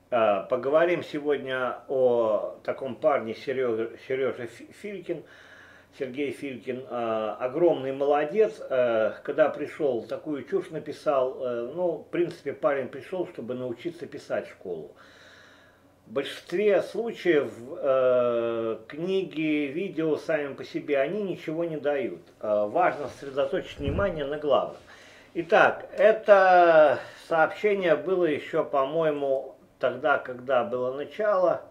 Поговорим сегодня о таком парне Сережа Филькин, Сергей Филькин. Огромный молодец. Когда пришел, такую чушь написал. Ну, в принципе, парень пришел, чтобы научиться писать в школу. В большинстве случаев книги, видео сами по себе, они ничего не дают. Важно сосредоточить внимание на главном. Итак, это сообщение было еще, по-моему, тогда, когда было начало.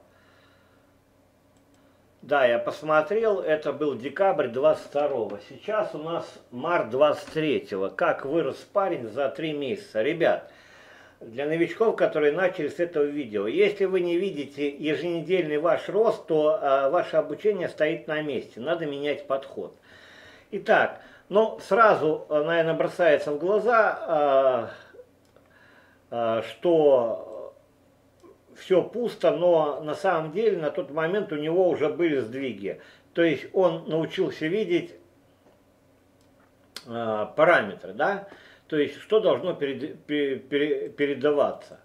Да, я посмотрел, это был декабрь 22-го. Сейчас у нас март 23-го. Как вырос парень за 3 месяца. Ребят, для новичков, которые начали с этого видео, если вы не видите еженедельный ваш рост, то ваше обучение стоит на месте. Надо менять подход. Итак, ну сразу, наверное, бросается в глаза, что все пусто, но на самом деле на тот момент у него уже были сдвиги. То есть он научился видеть параметры, да? То есть что должно передаваться.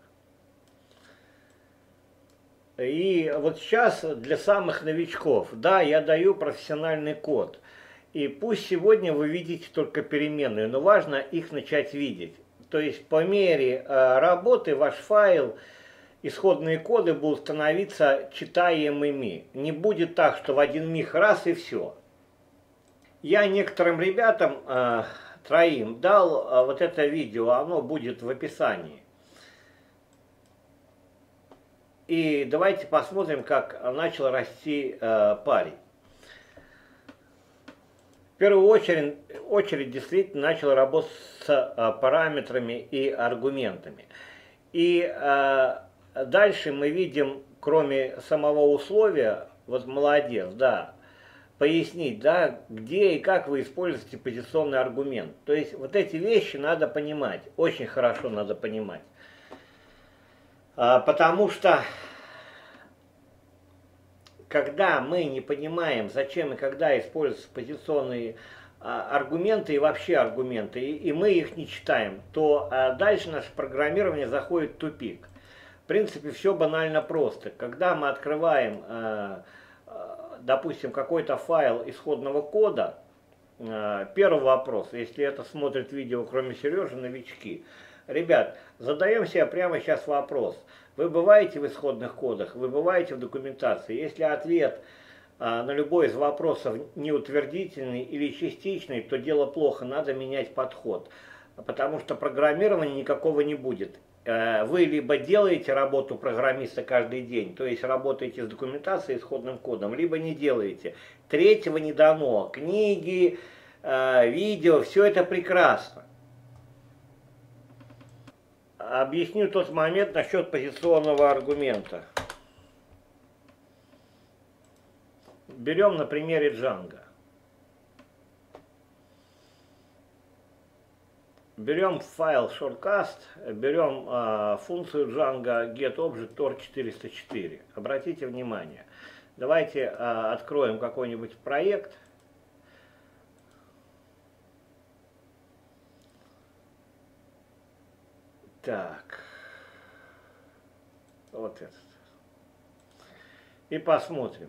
И вот сейчас для самых новичков, да, я даю профессиональный код. И пусть сегодня вы видите только переменные, но важно их начать видеть. То есть по мере работы ваш файл, исходные коды будут становиться читаемыми. Не будет так, что в один миг раз и все. Я некоторым ребятам, троим, дал вот это видео, оно будет в описании. И давайте посмотрим, как начал расти парень. В первую очередь действительно начал работать с параметрами и аргументами. И дальше мы видим, кроме самого условия, вот молодец, да, пояснить, да, где и как вы используете позиционный аргумент. То есть вот эти вещи надо понимать, очень хорошо надо понимать. Потому что когда мы не понимаем, зачем и когда используются позиционные аргументы и вообще аргументы, и мы их не читаем, то дальше наше программирование заходит в тупик. В принципе, все банально просто. Когда мы открываем, допустим, какой-то файл исходного кода, первый вопрос, если это смотрит видео, кроме Сережи, новички. Ребят, задаем себе прямо сейчас вопрос. Вы бываете в исходных кодах, вы бываете в документации. Если ответ на любой из вопросов неутвердительный или частичный, то дело плохо, надо менять подход. Потому что программирования никакого не будет. Вы либо делаете работу программиста каждый день, то есть работаете с документацией, исходным кодом, либо не делаете. Третьего не дано. Книги, видео, все это прекрасно. Объясню тот момент насчет позиционного аргумента. Берем на примере Django. Берем файл shortcast, берем функцию Django getObject.or404. Обратите внимание. Давайте откроем какой-нибудь проект. Так, вот этот. И посмотрим.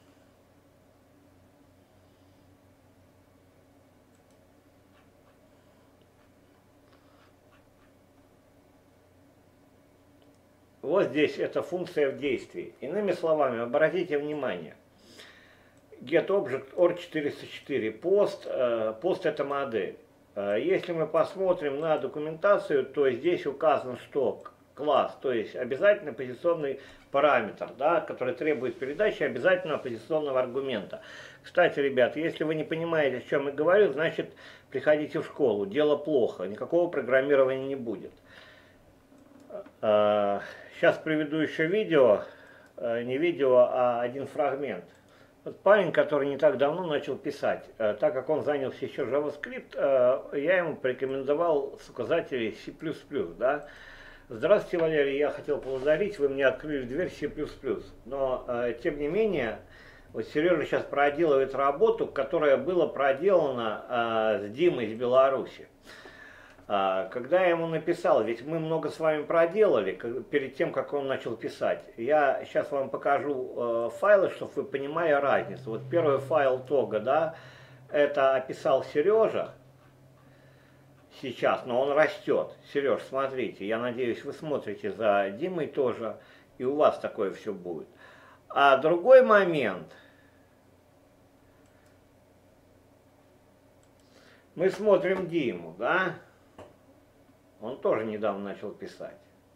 Вот здесь эта функция в действии. Иными словами, обратите внимание. getObject.or404. Пост это модель. Если мы посмотрим на документацию, то здесь указано, что класс, то есть обязательно позиционный параметр, да, который требует передачи обязательного позиционного аргумента. Кстати, ребят, если вы не понимаете, о чем я говорю, значит, приходите в школу. Дело плохо, никакого программирования не будет. Сейчас приведу еще видео, не видео, а один фрагмент. Вот парень, который не так давно начал писать, так как он занялся еще JavaScript, я ему порекомендовал с указателей C++, да. Здравствуйте, Валерий, я хотел поблагодарить, вы мне открыли дверь C++. Но, тем не менее, вот Сережа сейчас проделывает работу, которая была проделана с Димой из Беларуси. Когда я ему написал, ведь мы много с вами проделали перед тем, как он начал писать. Я сейчас вам покажу файлы, чтобы вы понимали разницу. Вот первый файл тога, да, это описал Сережа сейчас, но он растет. Сереж, смотрите, я надеюсь, вы смотрите за Димой тоже, и у вас такое все будет. А другой момент, мы смотрим Диму, да? Он тоже недавно начал писать.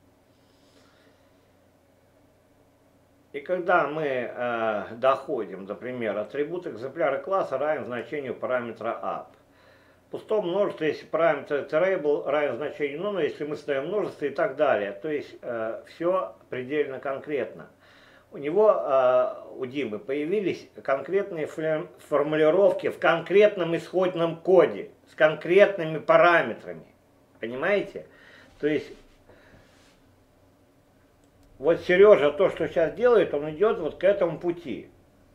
И когда мы доходим, например, атрибут экземпляра класса равен значению параметра app. В пустом множестве, если параметр terable равен значению none, если мы ставим множество и так далее. То есть все предельно конкретно. У него, у Димы, появились конкретные формулировки в конкретном исходном коде с конкретными параметрами. Понимаете? То есть, вот Сережа то, что сейчас делает, он идет вот к этому пути.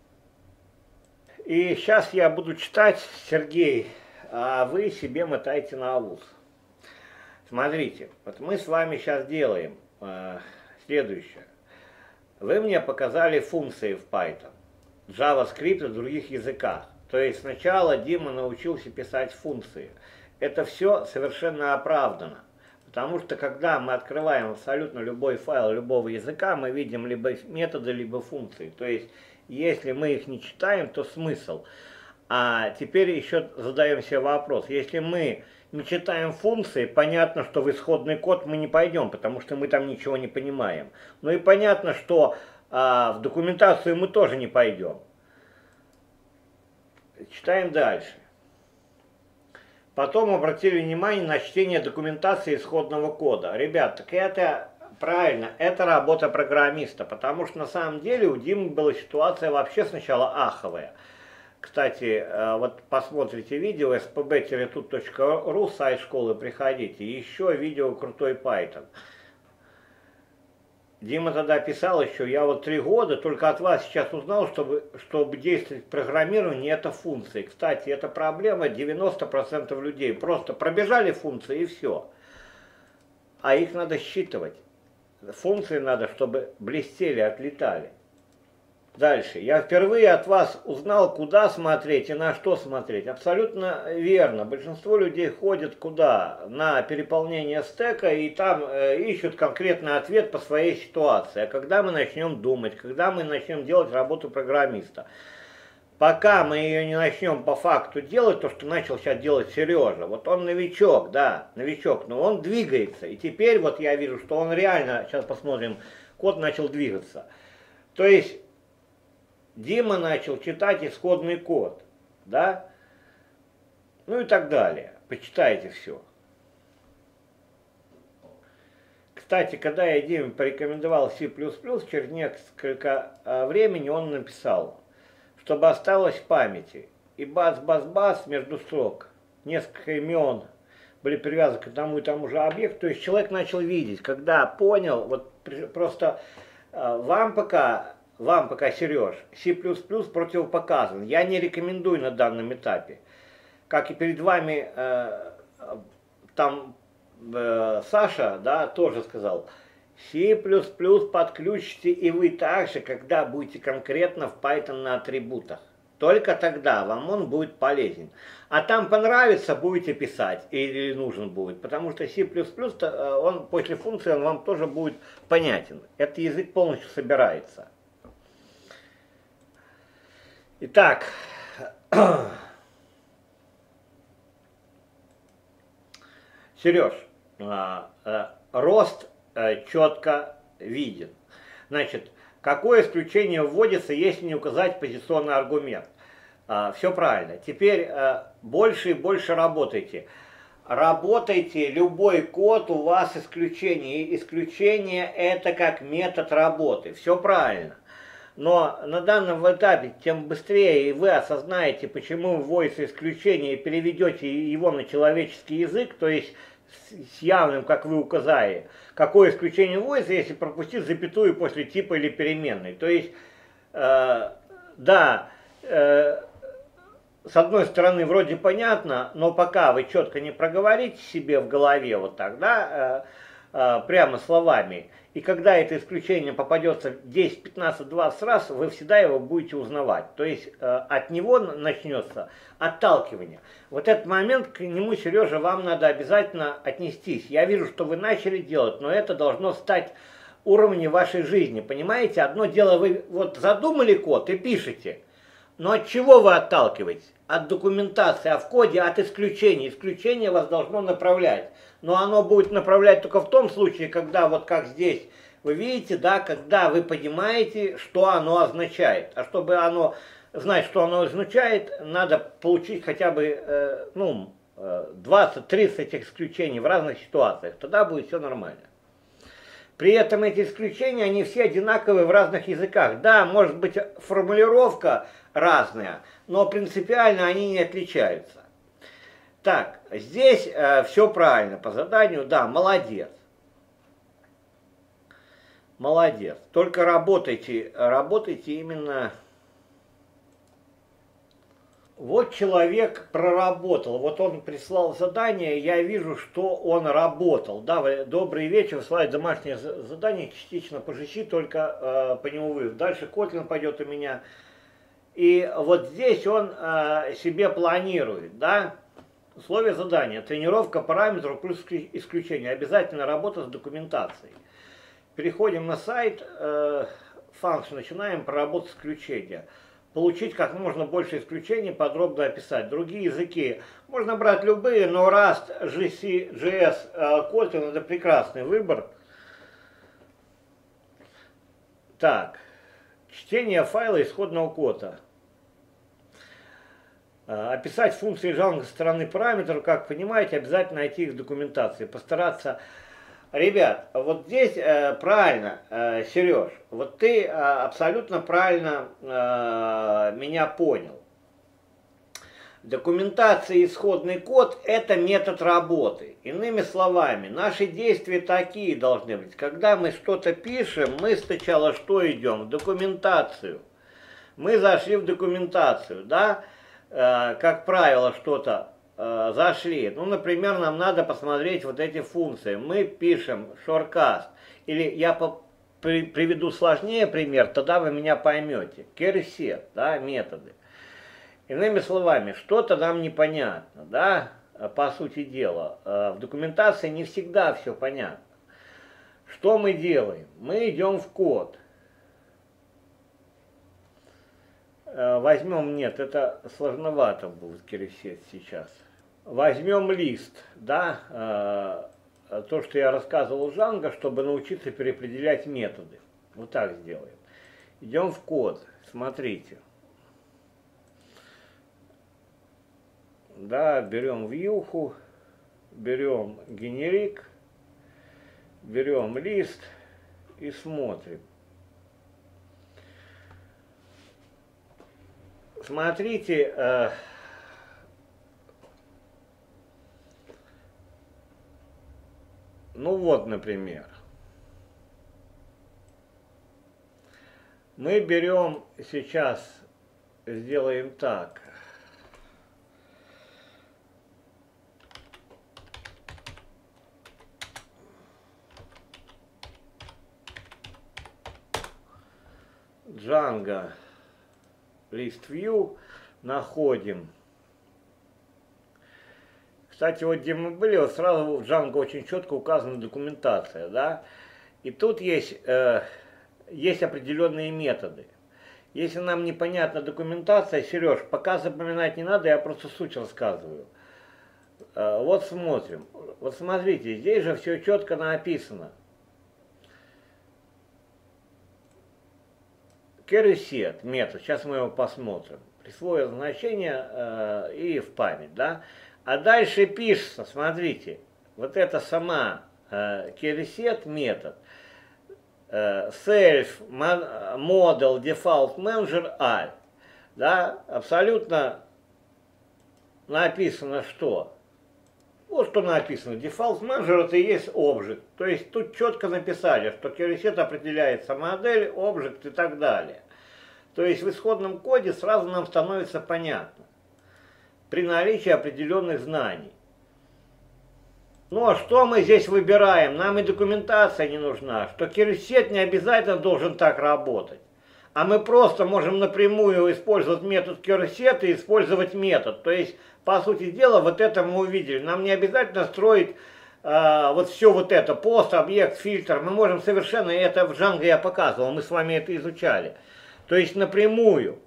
И сейчас я буду читать, Сергей, а вы себе мотайте на ус. Смотрите, вот мы с вами сейчас делаем следующее. Вы мне показали функции в Python, JavaScript и других языках. То есть сначала Дима научился писать функции. Это все совершенно оправдано. Потому что когда мы открываем абсолютно любой файл любого языка, мы видим либо методы, либо функции. То есть, если мы их не читаем, то смысл. А теперь еще задаем себе вопрос. Если мы не читаем функции, понятно, что в исходный код мы не пойдем, потому что мы там ничего не понимаем. Ну и понятно, что в документацию мы тоже не пойдем. Читаем дальше. Потом обратили внимание на чтение документации исходного кода. Ребят, так это правильно, это работа программиста, потому что на самом деле у Димы была ситуация вообще сначала аховая. Кстати, вот посмотрите видео spb-tut.ru, сайт школы, приходите. Еще видео «Крутой Python». Дима тогда писал еще, я вот 3 года только от вас сейчас узнал, чтобы действовать в программировании, это функции. Кстати, это проблема 90% людей. Просто пробежали функции и все. А их надо считывать. Функции надо, чтобы блестели, отлетали. Дальше. Я впервые от вас узнал, куда смотреть и на что смотреть. Абсолютно верно. Большинство людей ходят куда? На переполнение стека и там ищут конкретный ответ по своей ситуации. А когда мы начнем думать, когда мы начнем делать работу программиста? Пока мы ее не начнем по факту делать, то, что начал сейчас делать Сережа. Вот он новичок, да, новичок, но он двигается. И теперь вот я вижу, что он реально, сейчас посмотрим, код начал двигаться. То есть Дима начал читать исходный код, да, ну и так далее. Почитайте все. Кстати, когда я Диме порекомендовал C++, через несколько времени он написал, чтобы осталось в памяти. И бац-бац-бац между строк. Несколько имен были привязаны к одному и тому же объекту. То есть человек начал видеть, когда понял, вот просто вам пока, Сереж, C++ противопоказан. Я не рекомендую на данном этапе. Как и перед вами Саша, да, тоже сказал, C++ подключите и вы также, когда будете конкретно в Python на атрибутах. Только тогда вам он будет полезен. А там понравится, будете писать, или нужен будет. Потому что C++, он после функции он вам тоже будет понятен. Этот язык полностью собирается. Итак, Сереж, рост четко виден. Значит, какое исключение вводится, если не указать позиционный аргумент? Все правильно. Теперь больше и больше работайте. Работайте, любой код у вас исключение. И исключение это как метод работы. Все правильно. Но на данном этапе, тем быстрее вы осознаете, почему вводится исключение, и переведете его на человеческий язык, то есть с явным, как вы указали, какое исключение вводится, если пропустить запятую после типа или переменной. То есть, с одной стороны, вроде понятно, но пока вы четко не проговорите себе в голове вот так, да, прямо словами, и когда это исключение попадется 10, 15, 20 раз, вы всегда его будете узнавать. То есть от него начнется отталкивание. Вот этот момент, к нему, Сережа, вам надо обязательно отнестись. Я вижу, что вы начали делать, но это должно стать уровнем вашей жизни. Понимаете, одно дело, вы вот задумали код и пишете. Но от чего вы отталкиваетесь? От документации, а в коде от исключения. Исключение вас должно направлять. Но оно будет направлять только в том случае, когда вот как здесь вы видите, да, когда вы понимаете, что оно означает. А чтобы оно знать, что оно означает, надо получить хотя бы 20-30 этих исключений в разных ситуациях. Тогда будет все нормально. При этом эти исключения, они все одинаковые в разных языках. Да, может быть формулировка разная, но принципиально они не отличаются. Так, здесь все правильно по заданию, да, молодец. Молодец. Только работайте именно... Вот человек проработал, вот он прислал задание, я вижу, что он работал. Да, добрый вечер, высылает домашнее задание, частично по ЖЧ, только по нему вывод. Дальше Kotlin пойдет у меня. И вот здесь он себе планирует, да, условия задания, тренировка параметров плюс исключение, обязательно работа с документацией. Переходим на сайт, function, начинаем проработать исключения. Получить как можно больше исключений, подробно описать. Другие языки можно брать любые, но Rust, GC, JS, Kotlin это прекрасный выбор. Так, чтение файла исходного кода. Описать функции Django со стороны параметров, как понимаете, обязательно найти их в документации. Постараться... Ребят, вот здесь правильно, Сереж, вот ты абсолютно правильно меня понял. Документация и исходный код – это метод работы. Иными словами, наши действия такие должны быть. Когда мы что-то пишем, мы сначала что идем? В документацию. Мы зашли в документацию, да? Как правило, что-то зашли. Ну, например, нам надо посмотреть вот эти функции. Мы пишем shortcast. Или я приведу сложнее пример, тогда вы меня поймете. Carry-set, да, методы. Иными словами, что-то нам непонятно, да, по сути дела. В документации не всегда все понятно. Что мы делаем? Мы идем в код. Возьмем, нет, это сложновато будет Carry-set сейчас. Возьмем лист, да, то, что я рассказывал Django, чтобы научиться переопределять методы. Вот так сделаем. Идем в код, смотрите. Да, берем вьюху, берем генерик, берем лист и смотрим. Смотрите, ну вот, например, мы берем сейчас, сделаем так. Django list view находим. Кстати, вот где мы были, вот сразу в Django очень четко указана документация, да, и тут есть определенные методы. Если нам непонятна документация, Сереж, пока запоминать не надо, я просто суть рассказываю. Вот смотрим, вот смотрите, здесь же все четко написано. Carry-set метод, сейчас мы его посмотрим. Присвоил значение и в память, да. А дальше пишется, смотрите, вот это сама Carry-set метод. Self model default manager all. Да, абсолютно написано что? Вот что написано. Default manager это и есть object. То есть тут четко написали, что Carry-set определяется модель, object и так далее. То есть в исходном коде сразу нам становится понятно. при наличии определенных знаний. Ну а что мы здесь выбираем? Нам и документация не нужна, что кирсет не обязательно должен так работать. А мы просто можем напрямую использовать метод кирсет и использовать метод. То есть, по сути дела, вот это мы увидели. Нам не обязательно строить вот все вот это, пост, объект, фильтр. Мы можем совершенно, это в Django я показывал, мы с вами это изучали. То есть напрямую.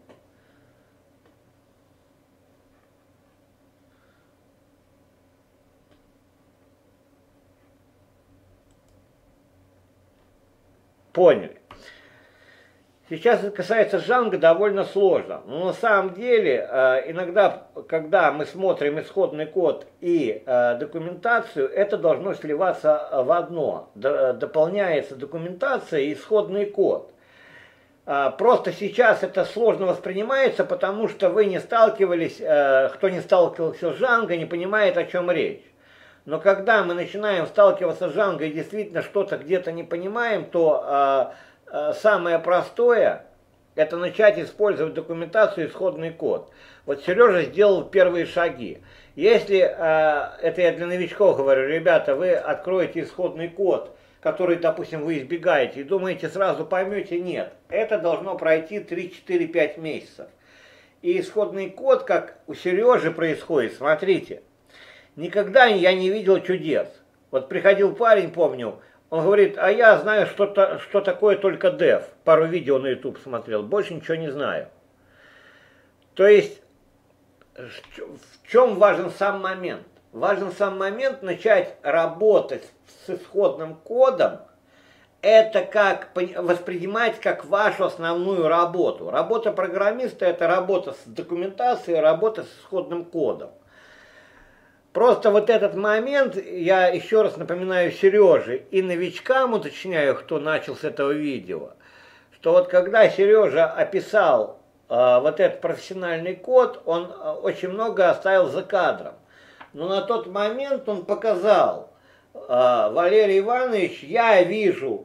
Поняли. Сейчас это касается Django довольно сложно. Но на самом деле, иногда, когда мы смотрим исходный код и документацию, это должно сливаться в одно. Дополняется документация и исходный код. Просто сейчас это сложно воспринимается, потому что вы не сталкивались, кто не сталкивался с Django, не понимает, о чем речь. Но когда мы начинаем сталкиваться с Django и действительно что-то где-то не понимаем, то самое простое – это начать использовать документацию, исходный код. Вот Сережа сделал первые шаги. Если, это я для новичков говорю, ребята, вы откроете исходный код, который, допустим, вы избегаете, и думаете, сразу поймете, нет. Это должно пройти 3-4-5 месяцев. И исходный код, как у Сережи происходит, смотрите, никогда я не видел чудес. Вот приходил парень, помню, он говорит, а я знаю, что такое только dev. Пару видео на YouTube смотрел, больше ничего не знаю. То есть, в чем важен сам момент? Важен сам момент начать работать с исходным кодом, это как воспринимать как вашу основную работу. Работа программиста – это работа с документацией, работа с исходным кодом. Просто вот этот момент, я еще раз напоминаю Сереже и новичкам уточняю, кто начал с этого видео, что вот когда Сережа описал вот этот профессиональный код, он очень много оставил за кадром. Но на тот момент он показал, Валерий Иванович, я вижу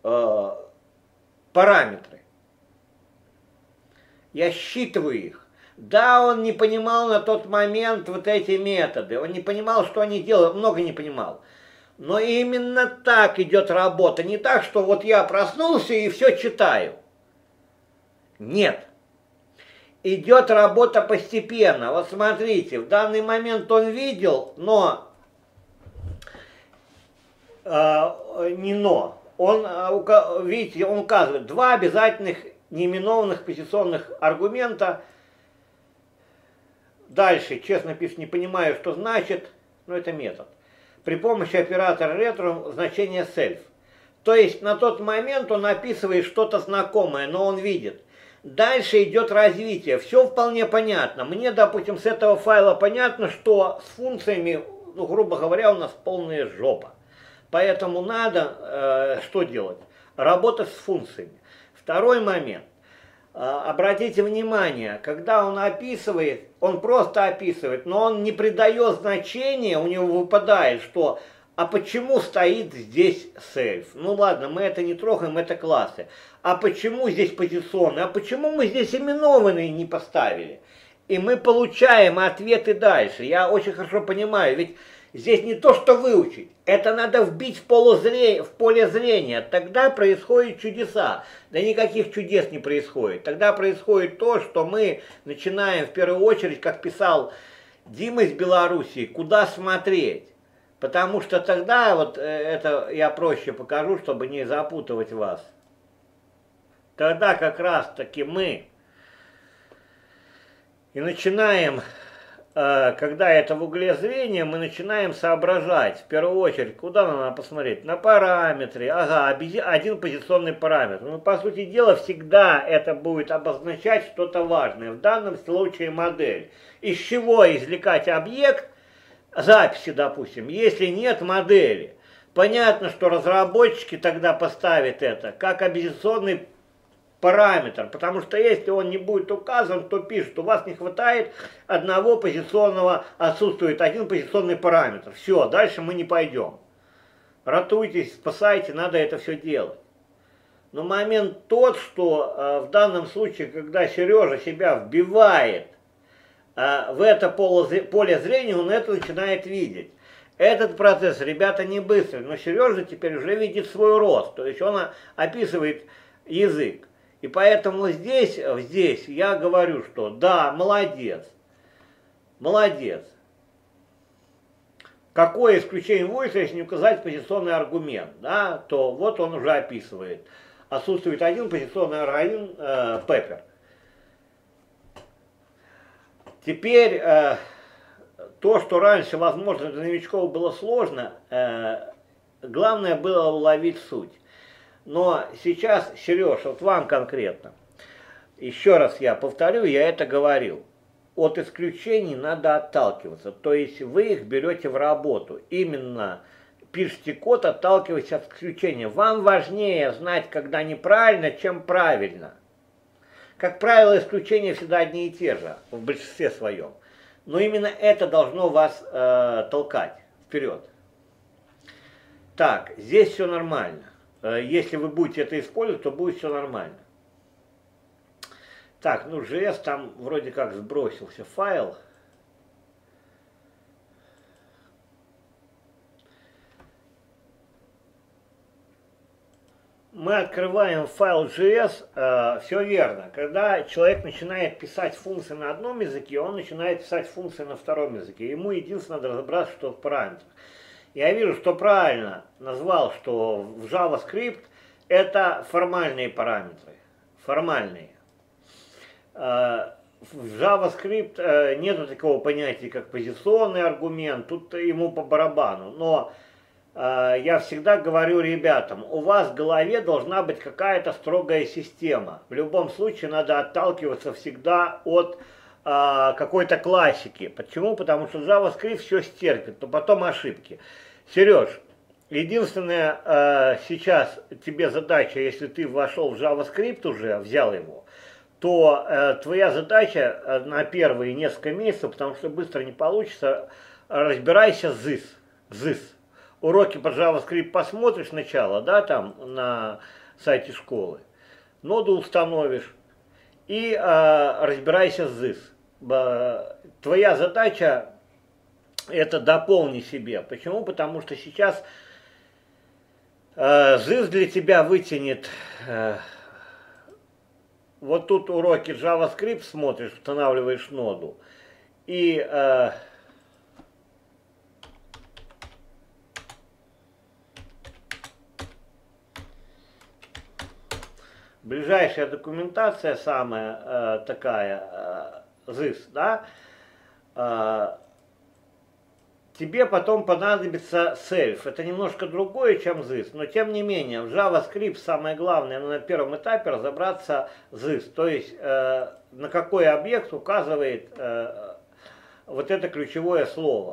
параметры, я считываю их. Да, он не понимал на тот момент вот эти методы, он не понимал, что они делают, много не понимал. Но именно так идет работа, не так, что вот я проснулся и все читаю. Нет. Идет работа постепенно. Вот смотрите, в данный момент он видел, но, видите, он указывает два обязательных неименованных позиционных аргумента. Дальше, честно пишет, не понимаю, что значит, но это метод. При помощи оператора ретро значение self. То есть на тот момент он описывает что-то знакомое, но он видит. Дальше идет развитие. Все вполне понятно. Мне, допустим, с этого файла понятно, что с функциями, ну, грубо говоря, у нас полная жопа. Поэтому надо что делать? Работать с функциями. Второй момент. Обратите внимание, когда он описывает, он просто описывает, но он не придает значения, у него выпадает, что а почему стоит здесь self? Ну ладно, мы это не трогаем, это классы. А почему здесь позиционные? А почему мы здесь именованные не поставили? И мы получаем ответы дальше. Я очень хорошо понимаю, ведь здесь не то, что выучить. Это надо вбить в поле зрения. Тогда происходят чудеса. Да никаких чудес не происходит. Тогда происходит то, что мы начинаем в первую очередь, как писал Дима из Белоруссии, куда смотреть. Потому что тогда, вот это я проще покажу, чтобы не запутывать вас. Тогда как раз таки мы и начинаем, когда это в угле зрения, мы начинаем соображать, в первую очередь, куда нам надо посмотреть? На параметры, ага, один позиционный параметр. Ну, по сути дела, всегда это будет обозначать что-то важное. В данном случае модель. Из чего извлекать объект? Записи, допустим, если нет модели. Понятно, что разработчики тогда поставят это как объясняционный параметр, потому что если он не будет указан, то пишут, у вас не хватает одного позиционного, отсутствует один позиционный параметр. Все, дальше мы не пойдем. Ратуйтесь, спасайте, надо это все делать. Но момент тот, что в данном случае, когда Сережа себя вбивает в это поле зрения он это начинает видеть. Этот процесс, ребята, не быстрый, но Сережа теперь уже видит свой рост, то есть он описывает язык. И поэтому здесь я говорю, что да, молодец, молодец. Какое исключение вводится, если не указать позиционный аргумент, да, то вот он уже описывает. Отсутствует один позиционный аргумент Pepper. Теперь то, что раньше, возможно, для новичков было сложно, главное было уловить суть. Но сейчас, Сереж, вот вам конкретно, еще раз я повторю, я это говорил, от исключений надо отталкиваться, то есть вы их берете в работу, именно пишите код, отталкиваясь от исключения. Вам важнее знать, когда неправильно, чем правильно. Как правило, исключения всегда одни и те же, в большинстве своем. Но именно это должно вас толкать вперед. Так, здесь все нормально. Если вы будете это использовать, то будет все нормально. Так, ну JS там вроде как сбросился файл. Мы открываем файл JS, все верно. Когда человек начинает писать функции на одном языке, он начинает писать функции на втором языке. Ему единственное надо разобраться, что в параметрах. Я вижу, что правильно назвал, что в JavaScript это формальные параметры. Формальные. В JavaScript нету такого понятия, как позиционный аргумент, тут ему по барабану. Но я всегда говорю ребятам, у вас в голове должна быть какая-то строгая система. В любом случае надо отталкиваться всегда от какой-то классики. Почему? Потому что JavaScript все стерпит, но потом ошибки. Сереж, единственная сейчас тебе задача, если ты вошел в JavaScript уже, взял его, то твоя задача на первые несколько месяцев, потому что быстро не получится, разбирайся с this. Уроки по JavaScript посмотришь сначала, да, там на сайте школы, ноду установишь и разбирайся с this. Твоя задача это дополни себе. Почему? Потому что сейчас this для тебя вытянет. Вот тут уроки JavaScript смотришь, устанавливаешь ноду. И ближайшая документация самая такая, this, да, тебе потом понадобится self. Это немножко другое, чем this, но тем не менее, в JavaScript самое главное на первом этапе разобраться this, то есть на какой объект указывает вот это ключевое слово.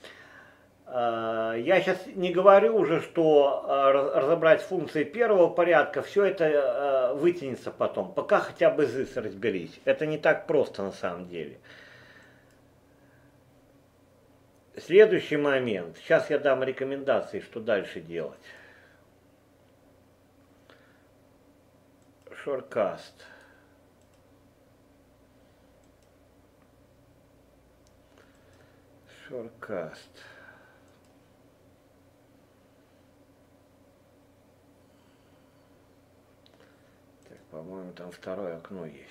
Я сейчас не говорю уже, что разобрать функции первого порядка, все это вытянется потом, пока хотя бы this разберись. Это не так просто на самом деле. Следующий момент. Сейчас я дам рекомендации, что дальше делать. Shortcast. Shortcast. Так, по-моему, там второе окно есть.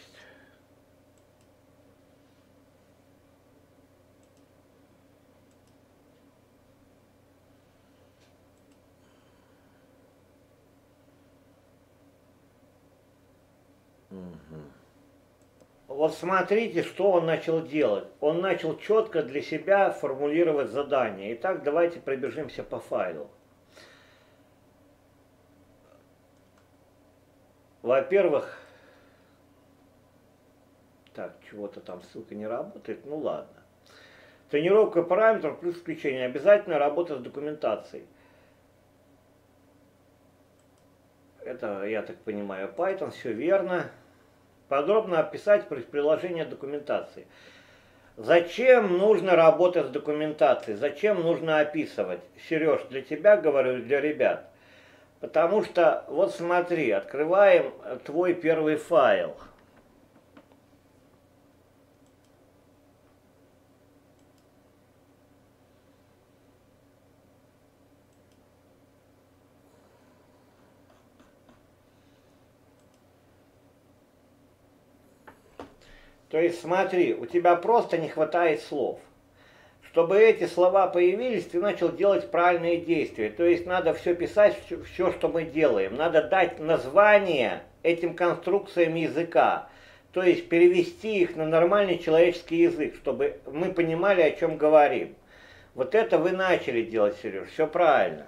Вот смотрите, что он начал делать. Он начал четко для себя формулировать задание. Итак, давайте пробежимся по файлу. Во-первых, так, чего-то там ссылка не работает, ну ладно. Тренировка параметров плюс включение. Обязательно работа с документацией. Это, я так понимаю, Python, все верно. Подробно описать приложение документации. Зачем нужно работать с документацией? Зачем нужно описывать? Сереж, для тебя говорю, для ребят. Потому что, вот смотри, открываем твой первый файл. То есть смотри, у тебя просто не хватает слов. Чтобы эти слова появились, ты начал делать правильные действия. То есть надо все писать, все, что мы делаем. Надо дать название этим конструкциям языка. То есть перевести их на нормальный человеческий язык, чтобы мы понимали, о чем говорим. Вот это вы начали делать, Сереж, все правильно.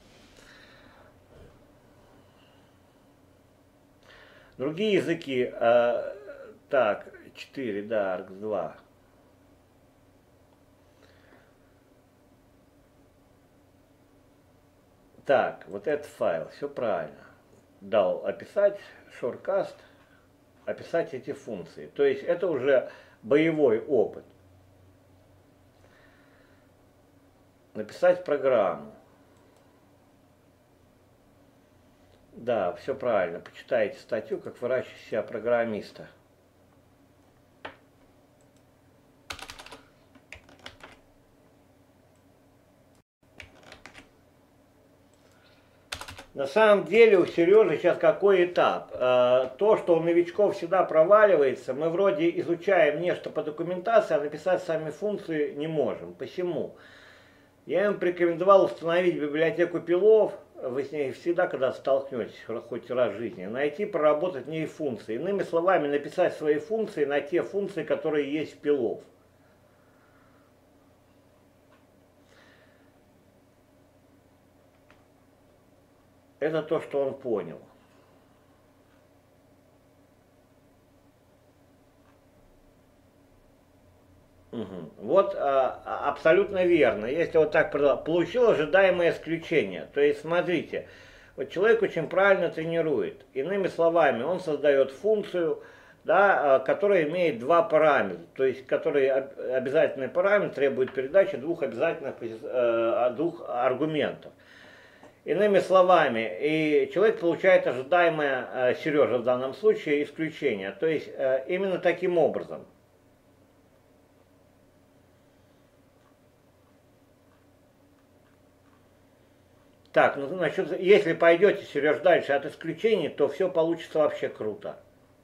Другие языки, так, 4, да, ARX2. Так, вот этот файл, все правильно. Дал описать, shortcast, описать эти функции. То есть это уже боевой опыт. Написать программу. Да, все правильно. Почитайте статью, как выращивать себя программиста. На самом деле у Сережи сейчас какой этап? То, что у новичков всегда проваливается, мы вроде изучаем нечто по документации, а написать сами функции не можем. Почему? Я им порекомендовал установить библиотеку пилов, вы с ней всегда, когда столкнетесь, хоть раз в жизни, найти, проработать в ней функции. Иными словами, написать свои функции на те функции, которые есть в пилов. Это то, что он понял. Угу. Вот абсолютно верно. Если вот так получил ожидаемое исключение, то есть смотрите, вот человек очень правильно тренирует. Иными словами, он создает функцию, да, которая имеет два параметра, то есть который обязательный параметр требует передачи двух двух аргументов. Иными словами, и человек получает ожидаемое, Сережа в данном случае, исключение. То есть именно таким образом. Так, ну насчет, если пойдете, Сереж, дальше от исключений, то все получится вообще круто.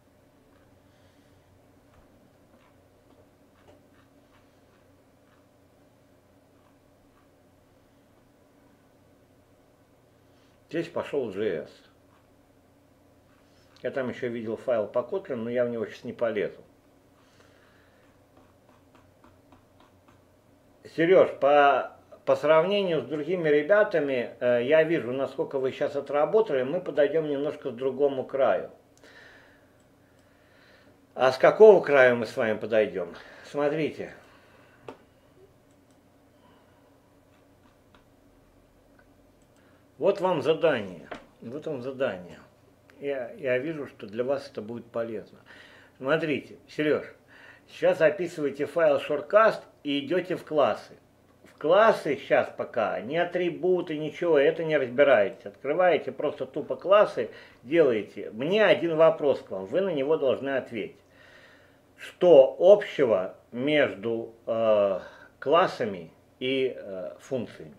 Здесь пошел JS. Я там еще видел файл по Kotlin, но я в него сейчас не полезу. Сереж, по сравнению с другими ребятами, я вижу, насколько вы сейчас отработали, мы подойдем немножко к другому краю. А с какого края мы с вами подойдем? Смотрите. Вот вам задание. Вот вам задание. Я вижу, что для вас это будет полезно. Смотрите, Сереж, сейчас описываете файл shortcast и идете в классы. В классы сейчас пока не атрибуты, ничего, это не разбираете. Открываете просто тупо классы, делаете. Мне один вопрос к вам, вы на него должны ответить. Что общего между классами и функциями?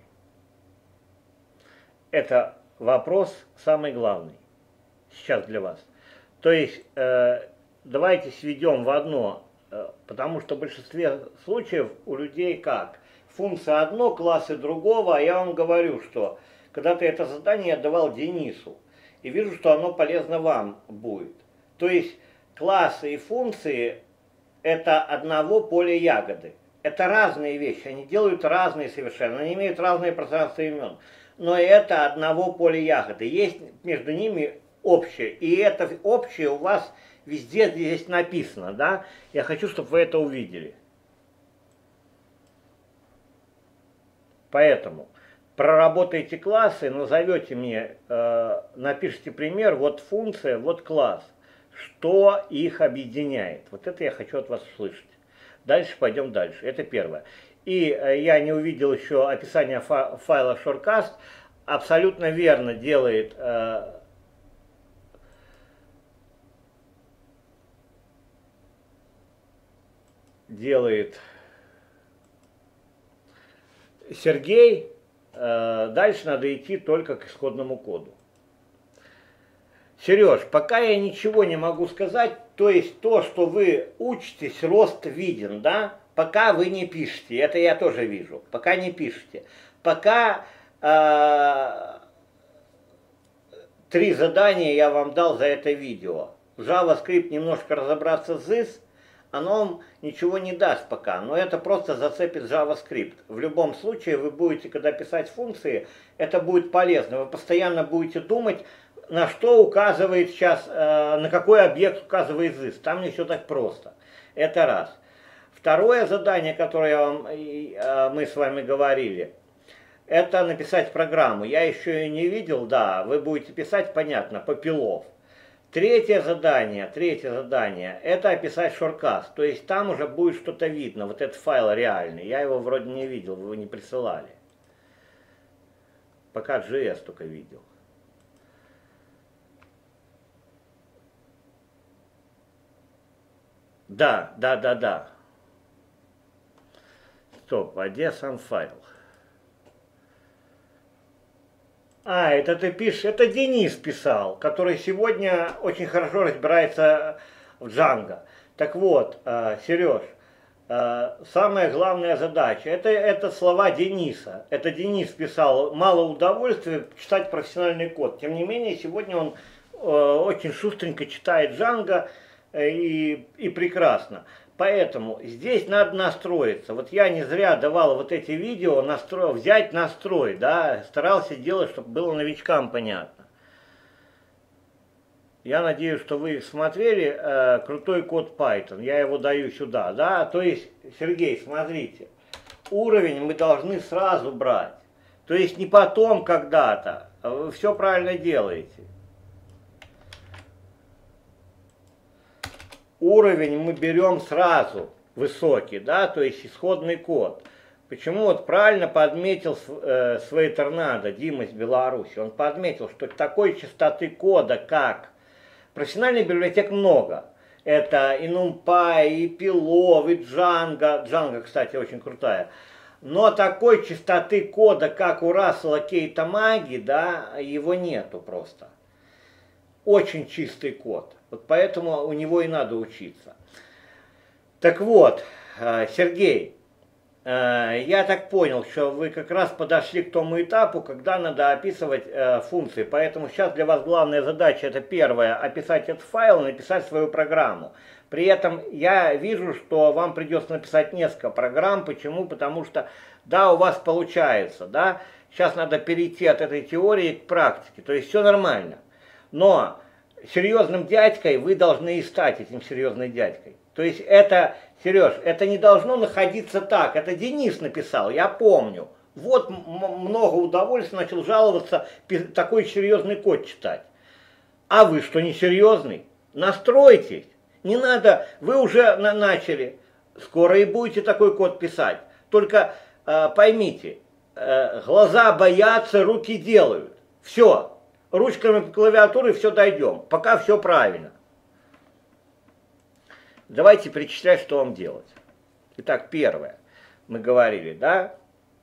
Это вопрос самый главный сейчас для вас. То есть давайте сведем в одно, потому что в большинстве случаев у людей как? Функция одно, классы другого, а я вам говорю, что когда-то это задание я давал Денису, и вижу, что оно полезно вам будет. То есть классы и функции это одного поля ягоды. Это разные вещи, они делают разные совершенно, они имеют разные пространства имен. Но это одного поля ягоды. Есть между ними общее. И это общее у вас везде здесь написано, да? Я хочу, чтобы вы это увидели. Поэтому проработайте классы, назовете мне, напишите пример, вот функция, вот класс. Что их объединяет? Вот это я хочу от вас услышать. Дальше пойдем дальше. Это первое. И я не увидел еще описание файла shortcast. Абсолютно верно делает Сергей. Дальше надо идти только к исходному коду. Сереж, пока я ничего не могу сказать, то есть то, что вы учитесь, рост виден, да? Пока вы не пишете, это я тоже вижу, пока не пишете. Пока 3 задания я вам дал за это видео. В JavaScript немножко разобраться с this, оно вам ничего не даст пока, но это просто зацепит JavaScript. В любом случае вы будете, когда писать функции, это будет полезно. Вы постоянно будете думать, на что указывает сейчас, на какой объект указывает this. Там не все так просто. Это раз. Второе задание, которое мы с вами говорили, это написать программу. Я еще ее не видел, да, вы будете писать, понятно, Попелов. Третье задание, это описать шорткаст. То есть там уже будет что-то видно, вот этот файл реальный. Я его вроде не видел, вы не присылали. Пока JS только видел. Да. Стоп, а где сам файл? Это ты пишешь, это Денис писал, который сегодня очень хорошо разбирается в Django. Так вот, Сереж, самая главная задача, это слова Дениса. Это Денис писал, мало удовольствия читать профессиональный код. Тем не менее, сегодня он очень шустренько читает Django и прекрасно. Поэтому здесь надо настроиться. Вот я не зря давал вот эти видео, взять настрой, да, старался делать, чтобы было новичкам понятно. Я надеюсь, что вы смотрели крутой код Python, я его даю сюда, да, то есть, Сергей, смотрите, уровень мы должны сразу брать, то есть не потом когда-то, вы все правильно делаете. Уровень мы берем сразу, высокий, да, то есть исходный код. Почему вот правильно подметил свои торнадо Дима из Беларуси? Он подметил, что такой частоты кода, как профессиональных библиотек много. Это и NumPy, и Pilov, и Django. Django, кстати, очень крутая. Но такой частоты кода, как у Рассела Кейта Маги, да, его нету просто. Очень чистый код. Вот поэтому у него и надо учиться. Так вот, Сергей, я так понял, что вы как раз подошли к тому этапу, когда надо описывать функции. Поэтому сейчас для вас главная задача, это первое, описать этот файл, написать свою программу. При этом я вижу, что вам придется написать несколько программ. Почему? Потому что, да, у вас получается, да, сейчас надо перейти от этой теории к практике. То есть все нормально. Но серьезным дядькой вы должны и стать этим серьезным дядькой. То есть это, Сереж, это не должно находиться так. Это Денис написал, я помню. Вот много удовольствия, начал жаловаться, такой серьезный код читать. А вы что, не серьезный? Настройтесь. Не надо, вы уже начали. Скоро и будете такой код писать. Только поймите, глаза боятся, руки делают. Все. Ручками по клавиатуре все дойдем. Пока все правильно. Давайте перечислять, что вам делать. Итак, первое. Мы говорили, да?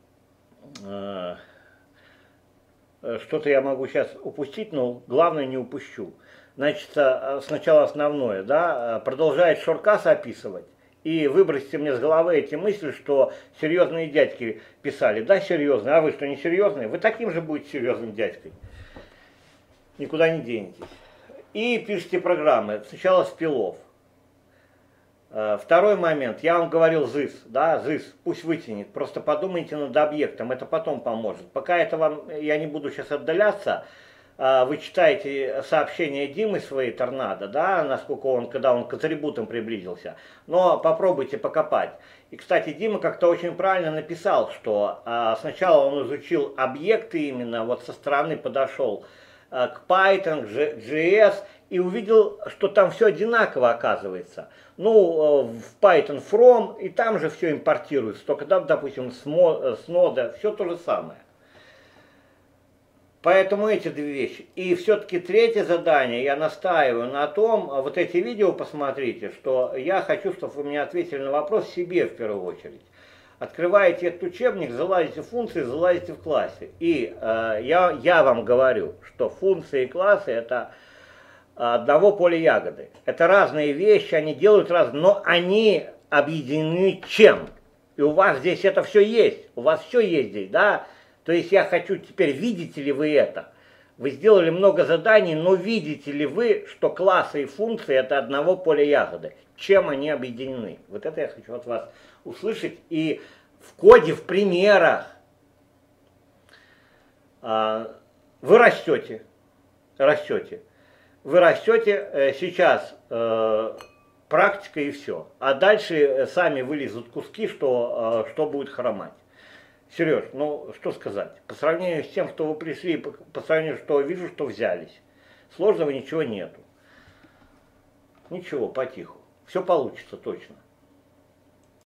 Что-то я могу сейчас упустить, но главное не упущу. Значит, сначала основное, да? Продолжает шорткас описывать. И выбросьте мне с головы эти мысли, что серьезные дядьки писали. Да, серьезные. А вы что, не серьезные? Вы таким же будете серьезным дядькой. Никуда не денетесь. И пишите программы. Сначала с пилов. Второй момент. Я вам говорил this. Да, this. Пусть вытянет. Просто подумайте над объектом. Это потом поможет. Пока это вам, я не буду сейчас отдаляться. Вы читаете сообщения Димы своей торнадо, да, насколько он, когда он к атрибутам приблизился. Но попробуйте покопать. И, кстати, Дима как-то очень правильно написал, что сначала он изучил объекты именно, вот со стороны подошел к Python, к JS, и увидел, что там все одинаково оказывается. Ну, в Python from, и там же все импортируется, только, да, допустим, с нода, все то же самое. Поэтому эти две вещи. И все-таки третье задание, я настаиваю на том, вот эти видео посмотрите, что я хочу, чтобы вы мне ответили на вопрос себе в первую очередь. Открываете этот учебник, залазите в функции, залазите в классы. И я вам говорю, что функции и классы это одного поля ягоды. Это разные вещи, они делают разные, но они объединены чем? И у вас здесь это все есть, у вас все есть здесь, да? То есть я хочу теперь, видите ли вы это? Вы сделали много заданий, но видите ли вы, что классы и функции это одного поля ягоды? Чем они объединены? Вот это я хочу от вас услышать. И в коде, в примерах вы растете. Вы растете сейчас практика и все. А дальше сами вылезут куски, что будет хромать. Сереж, ну что сказать? По сравнению с тем, что вы пришли, по сравнению, что вижу, что взялись. Сложного ничего нету. Ничего, потиху. Все получится точно.